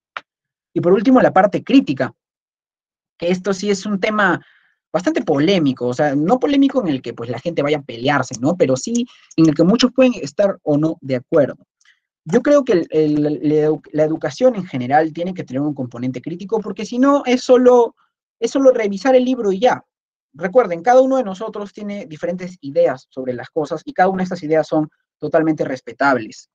Y por último, la parte crítica, que esto sí es un tema bastante polémico, o sea, no polémico en el que pues la gente vaya a pelearse, ¿no? Pero sí en el que muchos pueden estar o no de acuerdo. Yo creo que la educación en general tiene que tener un componente crítico porque si no es solo revisar el libro y ya. Recuerden, cada uno de nosotros tiene diferentes ideas sobre las cosas y cada una de estas ideas son totalmente respetables.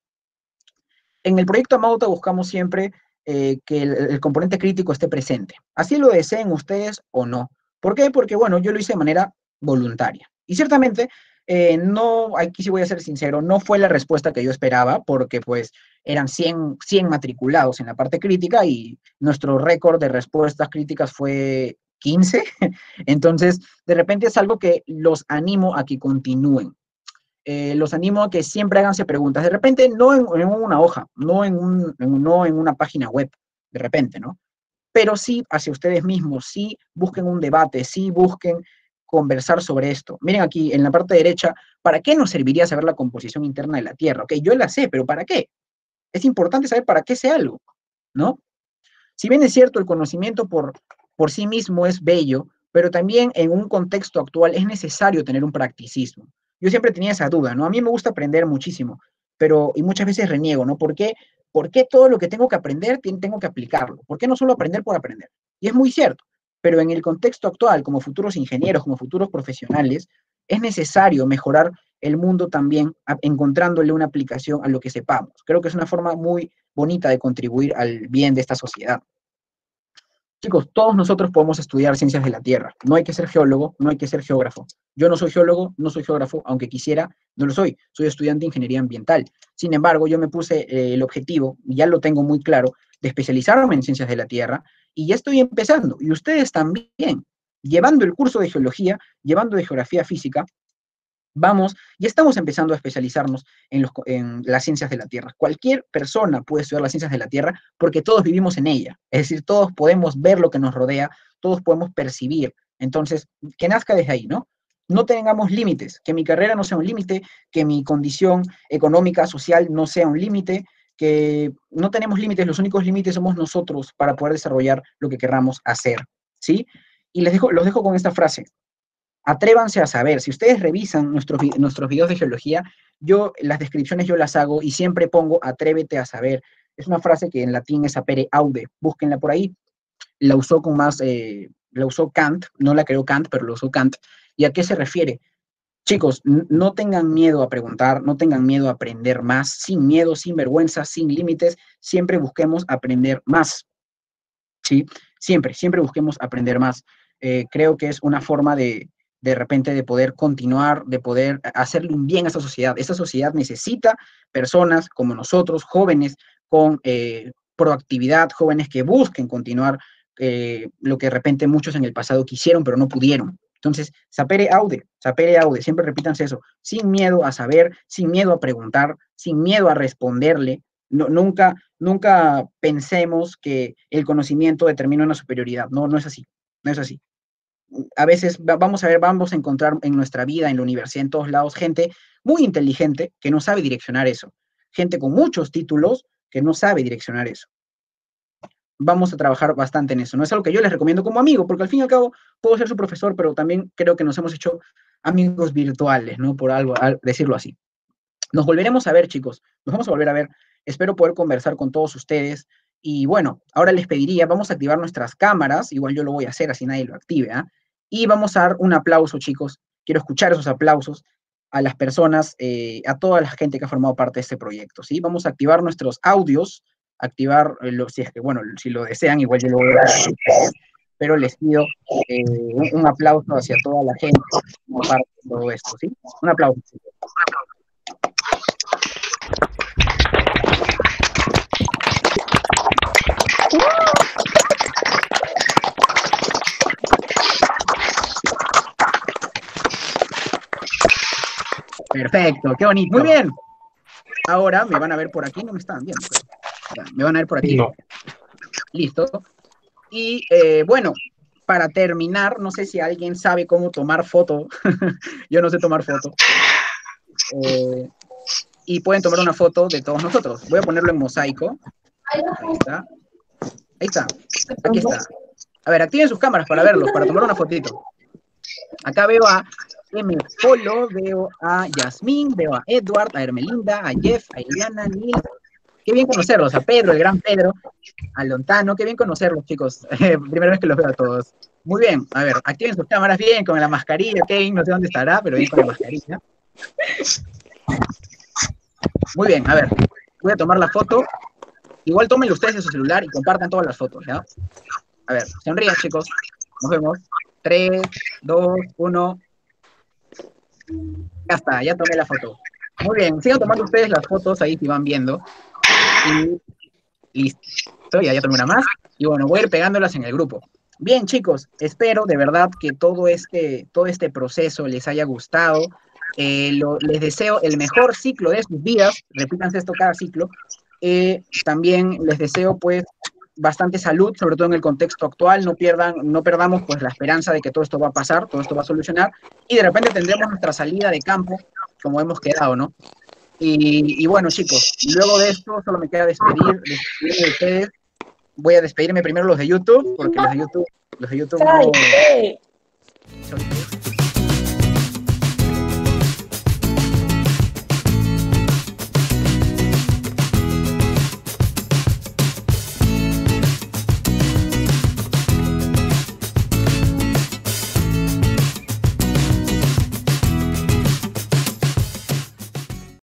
En el proyecto Amauta buscamos siempre que el componente crítico esté presente. Así lo deseen ustedes o no. ¿Por qué? Porque, bueno, yo lo hice de manera voluntaria. Y ciertamente, no, aquí sí voy a ser sincero, no fue la respuesta que yo esperaba, porque pues eran 100 matriculados en la parte crítica y nuestro récord de respuestas críticas fue 15. Entonces, de repente es algo que los animo a que continúen. Los animo a que siempre háganse preguntas. De repente, no en una hoja, no en una página web, de repente, ¿no? Pero sí hacia ustedes mismos, sí busquen un debate, sí busquen conversar sobre esto. Miren aquí, en la parte derecha, ¿para qué nos serviría saber la composición interna de la Tierra? Ok, yo la sé, pero ¿para qué? Es importante saber para qué sé algo, ¿no? Si bien es cierto, el conocimiento por sí mismo es bello, pero también en un contexto actual es necesario tener un practicismo. Yo siempre tenía esa duda, ¿no? A mí me gusta aprender muchísimo, y muchas veces reniego, ¿no? ¿Por qué todo lo que tengo que aprender tengo que aplicarlo? ¿Por qué no solo aprender por aprender? Y es muy cierto, pero en el contexto actual, como futuros ingenieros, como futuros profesionales, es necesario mejorar el mundo también encontrándole una aplicación a lo que sepamos. Creo que es una forma muy bonita de contribuir al bien de esta sociedad. Chicos, todos nosotros podemos estudiar ciencias de la Tierra. No hay que ser geólogo, no hay que ser geógrafo. Yo no soy geólogo, no soy geógrafo, aunque quisiera, no lo soy. Soy estudiante de ingeniería ambiental. Sin embargo, yo me puse el objetivo, y ya lo tengo muy claro, de especializarme en ciencias de la Tierra, y ya estoy empezando. Y ustedes también, llevando el curso de geología, llevando de geografía física, ya estamos empezando a especializarnos en las ciencias de la Tierra. Cualquier persona puede estudiar las ciencias de la Tierra porque todos vivimos en ella. Es decir, todos podemos ver lo que nos rodea, todos podemos percibir. Entonces, que nazca desde ahí, ¿no? No tengamos límites, que mi carrera no sea un límite, que mi condición económica, social no sea un límite, que no tenemos límites, los únicos límites somos nosotros para poder desarrollar lo que querramos hacer, ¿sí? Y los dejo con esta frase. atrévanse a saber. Si ustedes revisan nuestros videos de geología, las descripciones yo las hago y siempre pongo atrévete a saber. Es una frase que en latín es sapere aude, búsquenla por ahí. La usó la usó Kant, no la creó Kant, pero la usó Kant. ¿Y a qué se refiere? Chicos, no tengan miedo a preguntar, no tengan miedo a aprender más, sin miedo, sin vergüenza, sin límites, siempre busquemos aprender más, ¿sí? Siempre busquemos aprender más. Creo que es una forma de repente de poder continuar, de poder hacerle un bien a esta sociedad. Esta sociedad necesita personas como nosotros, jóvenes, con proactividad, jóvenes que busquen continuar lo que de repente muchos en el pasado quisieron, pero no pudieron. Entonces, sapere aude, siempre repítanse eso, sin miedo a saber, sin miedo a preguntar, sin miedo a responderle. No, nunca pensemos que el conocimiento determina una superioridad. No, no es así, no es así. A veces vamos a encontrar en nuestra vida, en la universidad, en todos lados, gente muy inteligente que no sabe direccionar eso. Gente con muchos títulos que no sabe direccionar eso. Vamos a trabajar bastante en eso. No es algo que yo les recomiendo como amigo, porque al fin y al cabo puedo ser su profesor, pero también creo que nos hemos hecho amigos virtuales, ¿no? Por algo, decirlo así. Nos volveremos a ver, chicos. Nos vamos a volver a ver. Espero poder conversar con todos ustedes. Y bueno, ahora les pediría, vamos a activar nuestras cámaras. Igual yo lo voy a hacer, así nadie lo active, ¿eh? Y vamos a dar un aplauso, chicos. Quiero escuchar esos aplausos a las personas, a toda la gente que ha formado parte de este proyecto, ¿sí? Vamos a activar nuestros audios, si es que, bueno, si lo desean, igual yo lo voy a hacer. Pero les pido un aplauso hacia toda la gente que forma parte de todo esto, ¿sí? Un aplauso, chicos. Perfecto, qué bonito. Muy bien. Ahora me van a ver por aquí, no me están viendo. Me van a ver por aquí. No. Listo. Y bueno, para terminar, no sé si alguien sabe cómo tomar foto. Yo no sé tomar foto. Y pueden tomar una foto de todos nosotros. Voy a ponerlo en mosaico. Ahí está. Ahí está. Aquí está. A ver, activen sus cámaras para verlo, para tomar una fotito. Acá veo a M. Polo, veo a Yasmín, veo a Edward, a Hermelinda, a Jeff, a Eliana, Nils. Qué bien conocerlos, a Pedro, el gran Pedro, a Lontano, qué bien conocerlos, chicos. Primera vez que los veo a todos. Muy bien, a ver, activen sus cámaras bien, con la mascarilla, Kevin, no sé dónde estará, pero bien con la mascarilla. Muy bien, a ver, voy a tomar la foto. Igual tómenlo ustedes de su celular y compartan todas las fotos, ¿ya? A ver, sonrían, chicos. Nos vemos. 3, 2, 1. Ya está, ya tomé la foto. Muy bien, sigan tomando ustedes las fotos ahí si van viendo. Y listo, ya tomé una más. Y bueno, voy a ir pegándolas en el grupo. Bien, chicos, espero de verdad que todo este proceso les haya gustado. Les deseo el mejor ciclo de sus vidas. Repítanse esto cada ciclo. También les deseo, pues, bastante salud, sobre todo en el contexto actual. No perdamos, pues, la esperanza de que todo esto va a pasar, todo esto va a solucionar. Y de repente tendremos nuestra salida de campo, como hemos quedado, ¿no? Y bueno, chicos, luego de esto solo me queda despedirme de ustedes. Voy a despedirme primero los de YouTube, porque los de YouTube no...